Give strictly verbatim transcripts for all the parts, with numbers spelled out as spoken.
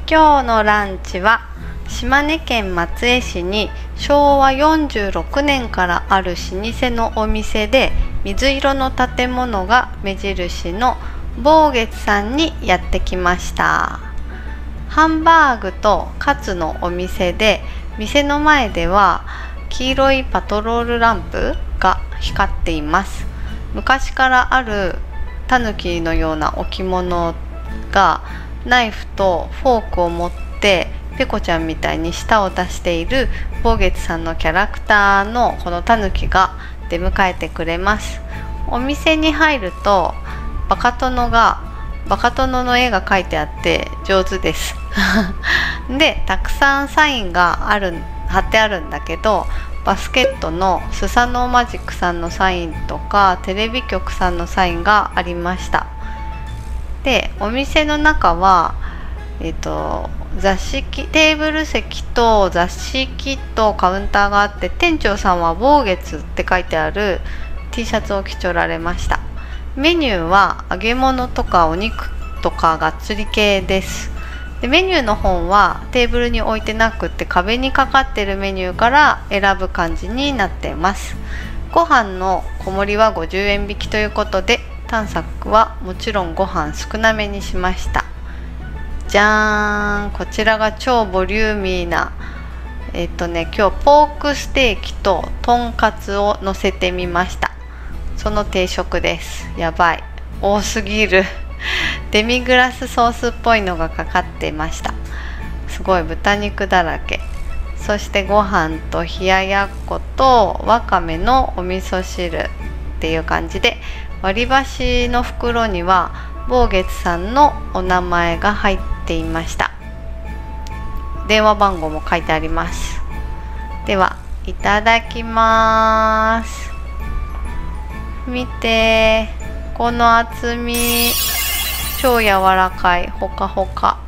今日のランチは島根県松江市にしょうわよんじゅうろくねんからある老舗のお店で水色の建物が目印の望月さんにやってきました。ハンバーグとカツのお店で、店の前では黄色いパトロールランプが光っています。昔からあるタヌキのような置物がナイフとフォークを持ってペコちゃんみたいに舌を出している望月さんのキャラクターのこのタヌキが出迎えてくれます。お店に入るとバカ殿がバカ殿の絵が描いてあって上手ですでたくさんサインがある貼ってあるんだけど、バスケットのスサノーマジックさんのサインとかテレビ局さんのサインがありました。でお店の中は、えーと、座敷テーブル席と座敷とカウンターがあって、店長さんは望月って書いてある T シャツを着ちょられました。メニューは揚げ物とかお肉とかがっつり系です。でメニューの本はテーブルに置いてなくって壁にかかってるメニューから選ぶ感じになっています。ご飯の小盛りはごじゅうえん引きということで、探索はもちろんご飯少なめにしました。じゃーん、こちらが超ボリューミーなえっとね今日ポークステーキととんかつをのせてみました。その定食です。やばい、多すぎるデミグラスソースっぽいのがかかってました。すごい豚肉だらけ。そしてご飯と冷ややっことわかめのお味噌汁っていう感じで、割り箸の袋には望月さんのお名前が入っていました。電話番号も書いてあります。ではいただきます。見て、この厚み、超柔らかい、ほかほか。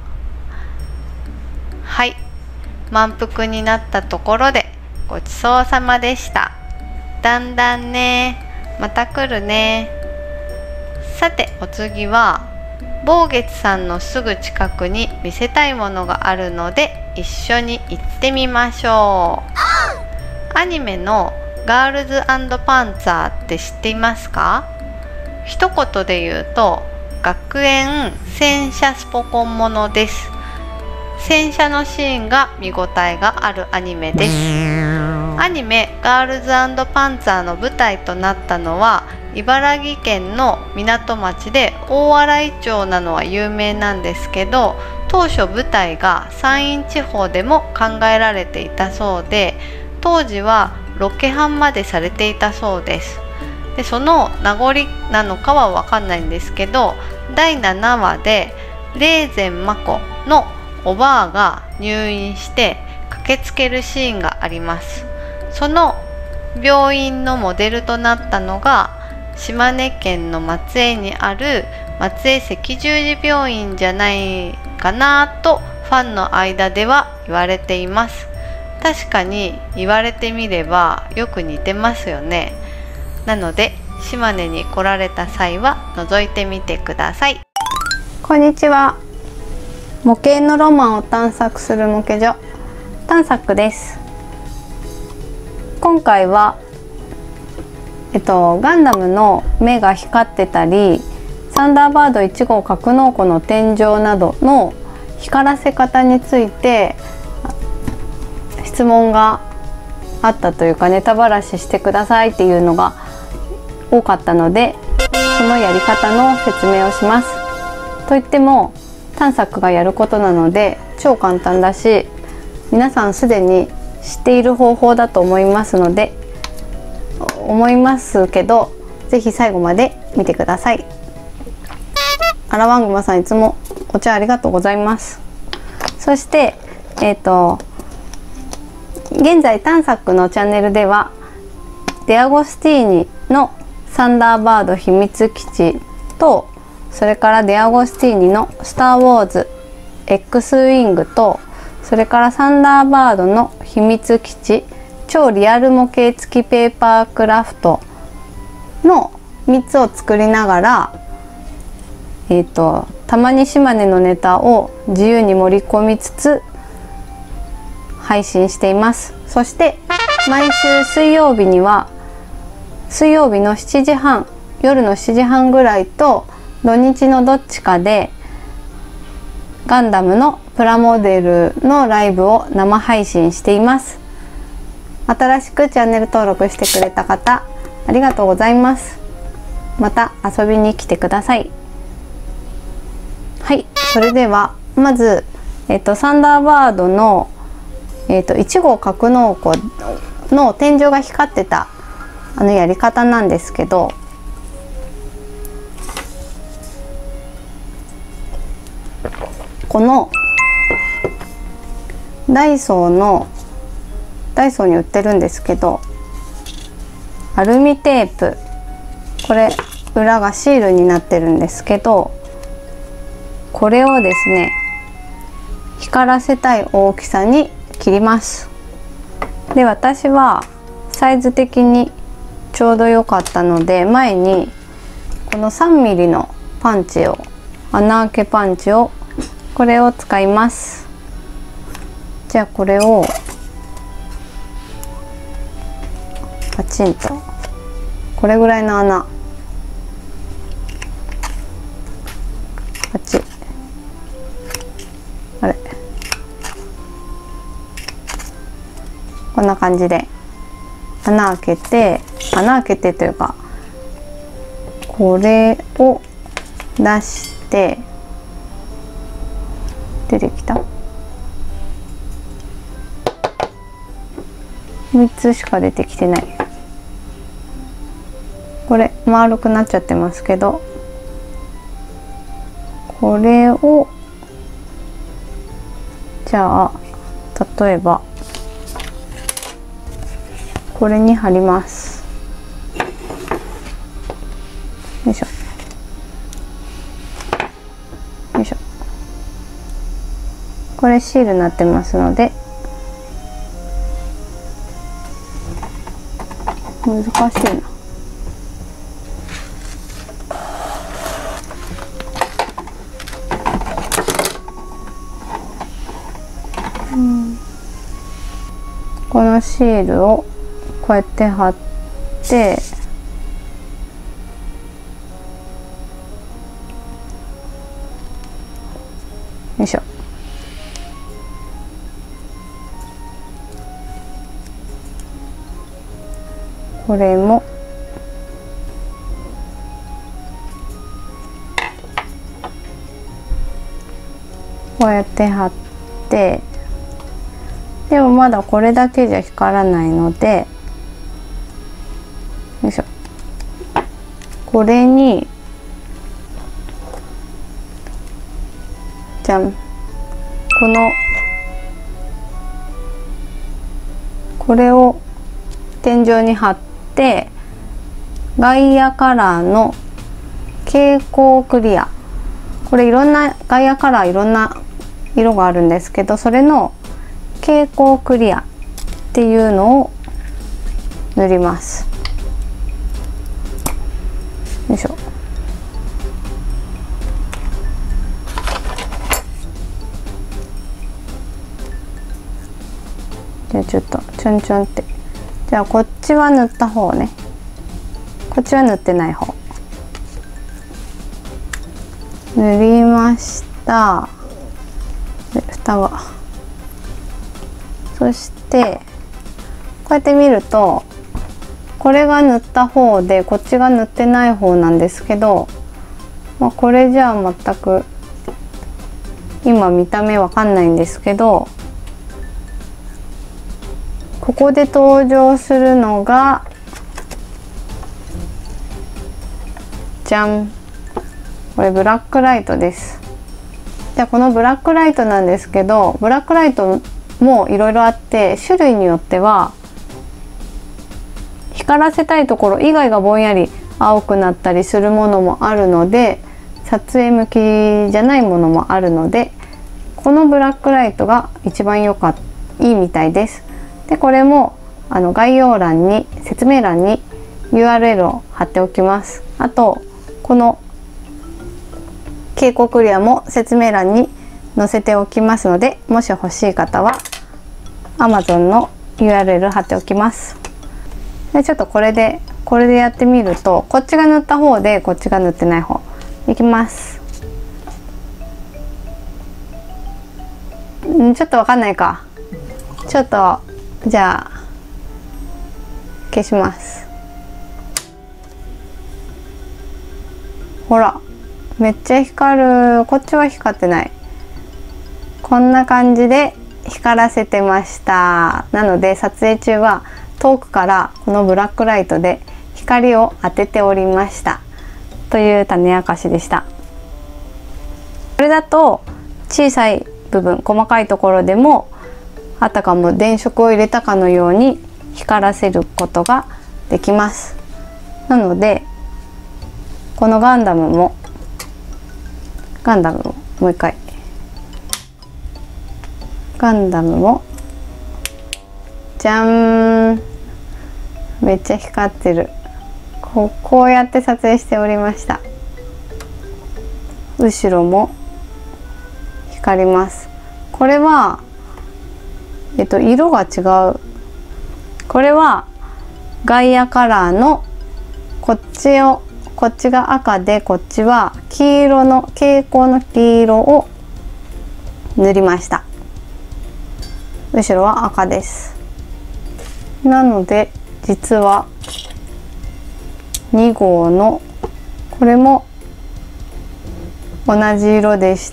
はい、満腹になったところでごちそうさまでした。だんだんね、また来るね。さてお次は望月さんのすぐ近くに見せたいものがあるので一緒に行ってみましょう。アニメのガールズ&パンツァーって知っていますか？一言で言うと学園戦車スポコンものです。戦車のシーンが見応えがあるアニメです。アニメガールズ&パンツァーの舞台となったのは茨城県の港町で、大洗町なのは有名なんですけど、当初舞台が山陰地方でも考えられていたそうで、当時はロケハンまでされていたそうです。でその名残なのかは分かんないんですけど、だいななわで霊前真子のおばあが入院して駆けつけるシーンがあります。その病院のモデルとなったのが島根県の松江にある松江赤十字病院じゃないかなとファンの間では言われています。確かに言われてみればよく似てますよね。なので島根に来られた際は覗いてみてください。こんにちは。模型のロマンを探索する模型所探索です。今回はえっと、ガンダムの目が光ってたり、サンダーバードいち号格納庫の天井などの光らせ方について質問があったというか、ネタばらししてくださいっていうのが多かったので、そのやり方の説明をします。といっても探索がやることなので超簡単だし、皆さんすでに知っている方法だと思いますので思いますけど、ぜひ最後まで見てください。アラワングマさん、いつもお茶ありがとうございます。そしてえっと現在探索のチャンネルではデアゴスティーニのサンダーバード秘密基地と、それからデアゴスティーニのスター・ウォーズ X ウィングと、それからサンダーバードの秘密基地超リアル模型付きペーパークラフトのみっつを作りながら、えーと、 たまに島根のネタを自由に盛り込みつつ配信しています。そして毎週水曜日には水曜日のしちじはん、夜のしちじはんぐらいと土日のどっちかでガンダムのプラモデルのライブを生配信しています。新しくチャンネル登録してくれた方ありがとうございます。また遊びに来てください。はい、それではまず、えっと、サンダーバードの、えっと、いち号格納庫の天井が光ってたあのやり方なんですけど、このダイソーのダイソーに売ってるんですけど、アルミテープ、これ裏がシールになってるんですけど、これをですね光らせたい大きさに切ります。で、私はサイズ的にちょうど良かったので、前にこのさんミリのパンチを、穴あけパンチをこれを使います。じゃあこれをパチンとこれぐらいの穴パチ、あれこんな感じで穴開けて穴開けてというかこれを出して出てきたみっつしか出てきてない。これ丸くなっちゃってますけど、これをじゃあ例えばこれに貼ります。よいしょよいしょ。これシールになってますので難しいな。うん、このシールをこうやって貼ってよいしょ。これもこうやって貼って、でもまだこれだけじゃ光らないので、よいしょ、これにじゃん、このこれを天井に貼って、ガイアカラーの蛍光クリア、これいろんなガイアカラーいろんな色があるんですけど、それの蛍光クリアっていうのを塗ります。よいしょ。じゃあちょっとちょんちょんって、じゃあこっちは塗った方ね、こっちは塗ってない方塗りました。で蓋が、そしてこうやって見るとこれが塗った方でこっちが塗ってない方なんですけど、まあ、これじゃあ全く今見た目わかんないんですけど、ここで登場するのがじゃん、これブラックライトです。じゃあこのブラックライトなんですけど、ブラックライトもいろいろあって、種類によっては光らせたいところ以外がぼんやり青くなったりするものもあるので、撮影向きじゃないものもあるので、このブラックライトが一番よかったいいみたいです。でこれもあの概要欄に説明欄に ユーアールエル を貼っておきます。あとこの蛍光クリアも説明欄に載せておきますので、もし欲しい方は アマゾン の ユーアールエル 貼っておきます。でちょっとこれでこれでやってみると、こっちが塗った方でこっちが塗ってない方いきます。んちょっとわかんないか。ちょっとじゃあ消します。ほらめっちゃ光る。こっちは光ってない。こんな感じで光らせてました。なので撮影中は遠くからこのブラックライトで光を当てておりましたという種明かしでした。これだと小さい部分、細かいところでもあたかも電飾を入れたかのように光らせることができます。なのでこのガンダムもガンダムももう一回ガンダムもじゃーん、めっちゃ光ってる。こう、こうやって撮影しておりました。後ろも光ります。これはえっと色が違う。これはガイアカラーのこっちをこっちが赤で、こっちは黄色の蛍光の黄色を塗りました。後ろは赤です。なので実はに号のこれも同じ色でした。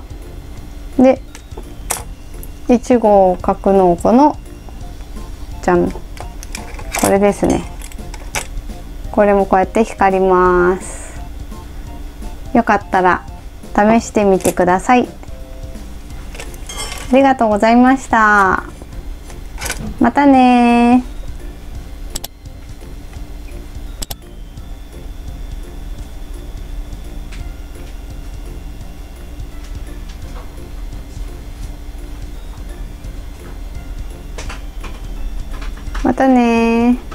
でいち号格納庫のじゃん、これですね。これもこうやって光ります。よかったら試してみてください。ありがとうございました。またね。またね。